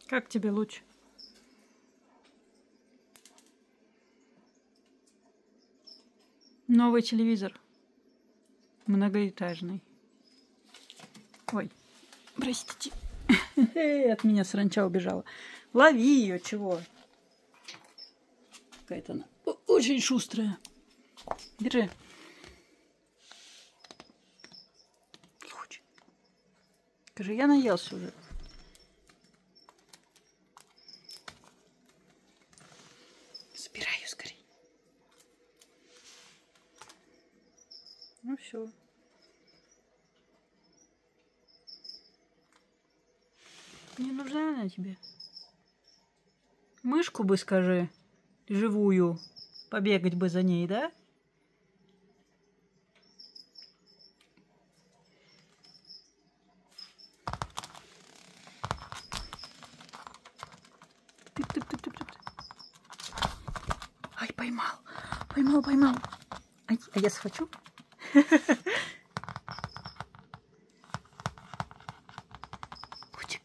Как тебе луч? Новый телевизор. Многоэтажный. Ой, простите. От меня саранча убежала. Лови ее, чего? Какая-то она очень шустрая. Держи. Скажи, я наелся уже. Собирай ее скорее. Ну все. Не нужна она тебе? Мышку бы скажи, живую, побегать бы за ней, да? Ай, поймал, поймал. Ай, а я схвачу? Лучик.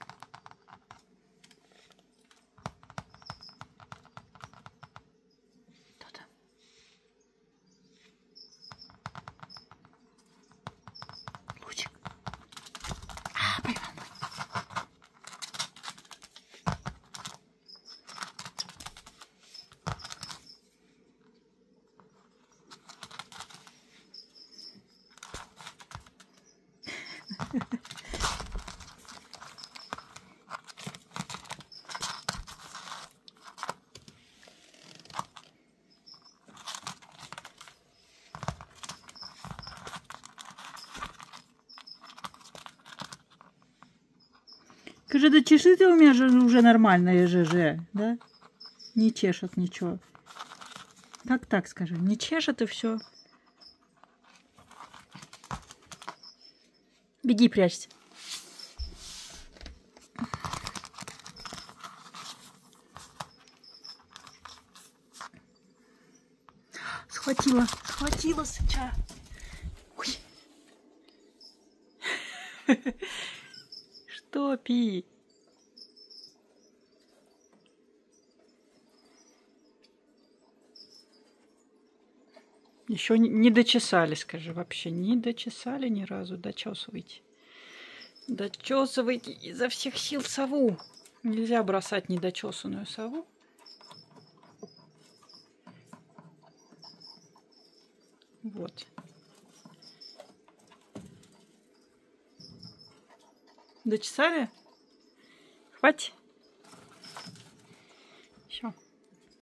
Кто там? Лучик. А, поймал. Скажи, да чеши ты у меня же уже нормальная ЖЖ, да? Не чешет ничего. Как так скажи? Не чешет и все. Беги, прячься. Схватила сыча. Ой. Что, Пи? Еще не дочесали, скажи, вообще не дочесали ни разу. Дочесывайте. Дочесывайте изо всех сил сову. Нельзя бросать недочесанную сову. Вот. Дочесали? Хватит.